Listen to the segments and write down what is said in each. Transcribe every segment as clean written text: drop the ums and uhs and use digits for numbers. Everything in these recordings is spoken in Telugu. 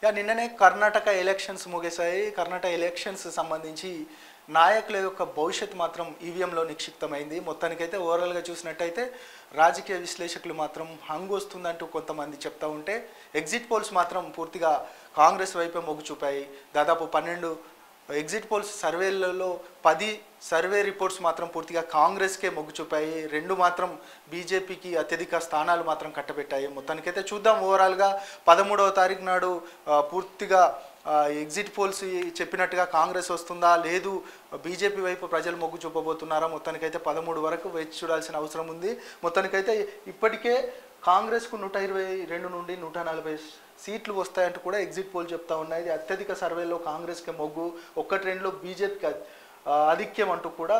నిన్ననే కర్ణాటక ఎలక్షన్స్ ముగిశాయి. కర్ణాటక ఎలక్షన్స్ సంబంధించి నాయకుల యొక్క భవిష్యత్తు మాత్రం ఈవీఎంలో నిక్షిప్తమైంది. మొత్తానికైతే ఓవరాల్గా చూసినట్టయితే రాజకీయ విశ్లేషకులు మాత్రం హంగు వస్తుందంటూ కొంతమంది చెప్తా ఉంటే, ఎగ్జిట్ పోల్స్ మాత్రం పూర్తిగా కాంగ్రెస్ వైపే మొగ్గు చూపాయి. దాదాపు 12 ఎగ్జిట్ పోల్స్ సర్వేలలో 10 సర్వే రిపోర్ట్స్ మాత్రం పూర్తిగా కాంగ్రెస్కే మొగ్గు చూపాయి. 2 మాత్రం బీజేపీకి అత్యధిక స్థానాలు మాత్రం కట్టబెట్టాయి. మొత్తానికైతే చూద్దాం ఓవరాల్గా 13వ తారీఖు నాడు పూర్తిగా ఎగ్జిట్ పోల్స్ చెప్పినట్టుగా కాంగ్రెస్ వస్తుందా, లేదు బీజేపీ వైపు ప్రజలు మొగ్గు చూపబోతున్నారా, మొత్తానికైతే 13 వరకు వేచి చూడాల్సిన అవసరం ఉంది. మొత్తానికైతే ఇప్పటికే కాంగ్రెస్కు 122 నుండి 140 సీట్లు వస్తాయంటూ కూడా ఎగ్జిట్ పోల్ చెప్తా ఉన్నాయి. అత్యధిక సర్వేలో కాంగ్రెస్కి మొగ్గు, 1-2లో బీజేపీకి ఆధిక్యం అంటూ కూడా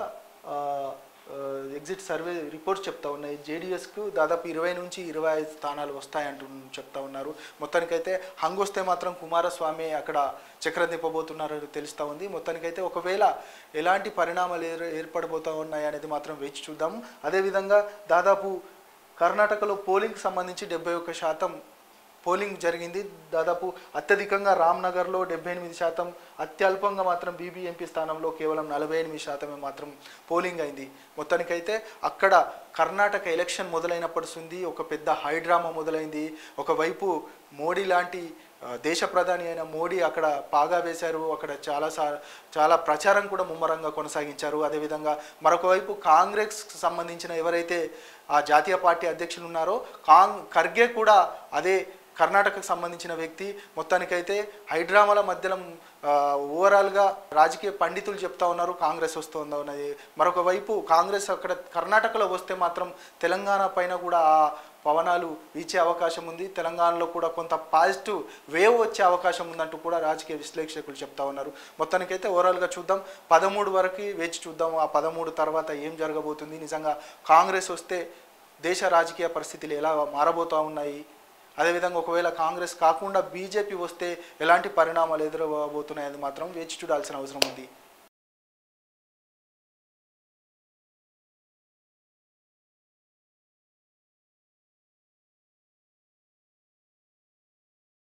ఎగ్జిట్ సర్వే రిపోర్ట్స్ చెప్తా ఉన్నాయి. జేడీఎస్కు దాదాపు 20 నుంచి 25 స్థానాలు వస్తాయంటూ చెప్తా ఉన్నారు. మొత్తానికైతే హంగు వస్తే మాత్రం కుమారస్వామి అక్కడ చక్రం తిప్పబోతున్నారని తెలుస్తూ ఉంది. మొత్తానికైతే ఒకవేళ ఎలాంటి పరిణామాలు ఏర్పడబోతూ ఉన్నాయి అనేది మాత్రం వేచి చూద్దాం. అదేవిధంగా దాదాపు కర్ణాటకలో పోలింగ్కి సంబంధించి 71% పోలింగ్ జరిగింది. దాదాపు అత్యధికంగా రామ్నగర్లో 78%, అత్యల్పంగా మాత్రం బీబీఎంపీ స్థానంలో కేవలం 48% మాత్రం పోలింగ్ అయింది. మొత్తానికైతే అక్కడ కర్ణాటక ఎలక్షన్ మొదలైనప్పటి ఒక పెద్ద హైడ్రామా మొదలైంది. ఒకవైపు మోడీ లాంటి దేశ ప్రధాని అయిన మోడీ అక్కడ పాగా వేశారు. అక్కడ చాలా ప్రచారం కూడా ముమ్మరంగా కొనసాగించారు. అదేవిధంగా మరొక వైపు కాంగ్రెస్కి సంబంధించిన ఎవరైతే ఆ జాతీయ పార్టీ అధ్యక్షులు ఉన్నారో ఖర్గే కూడా అదే కర్ణాటకకు సంబంధించిన వ్యక్తి. మొత్తానికైతే హైడ్రామాల మధ్యలో ఓవరాల్గా రాజకీయ పండితులు చెప్తా ఉన్నారు కాంగ్రెస్ వస్తుందా ఉన్నది. మరొక వైపు కాంగ్రెస్ అక్కడ కర్ణాటకలో వస్తే మాత్రం తెలంగాణ పైన కూడా ఆ పవనాలు వీచే అవకాశం ఉంది. తెలంగాణలో కూడా కొంత పాజిటివ్ వేవ్ వచ్చే అవకాశం ఉందంటూ కూడా రాజకీయ విశ్లేషకులు చెప్తా ఉన్నారు. మొత్తానికైతే ఓవరాల్గా చూద్దాం, 13 వరకు వేచి చూద్దాం. ఆ 13 తర్వాత ఏం జరగబోతుంది, నిజంగా కాంగ్రెస్ వస్తే దేశ రాజకీయ పరిస్థితులు ఎలా మారబోతూ ఉన్నాయి, అదేవిధంగా ఒకవేళ కాంగ్రెస్ కాకుండా బీజేపీ వస్తే ఎలాంటి పరిణామాలు ఎదురవబోతున్నాయని మాత్రం వేచి చూడాల్సిన అవసరం ఉంది.